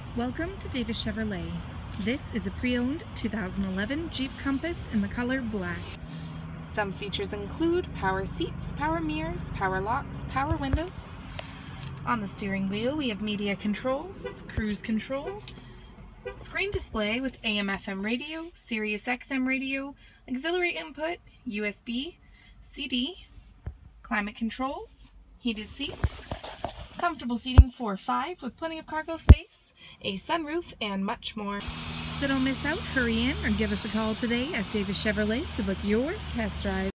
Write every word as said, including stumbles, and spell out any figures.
Welcome to Davis Chevrolet. This is a pre-owned two thousand eleven Jeep Compass in the color black. Some features include power seats, power mirrors, power locks, power windows. On the steering wheel we have media controls, cruise control, screen display with A M F M radio, Sirius X M radio, auxiliary input, U S B, C D, climate controls, heated seats, comfortable seating for five with plenty of cargo space, a sunroof, and much more. So don't miss out, hurry in or give us a call today at Davis Chevrolet to book your test drive.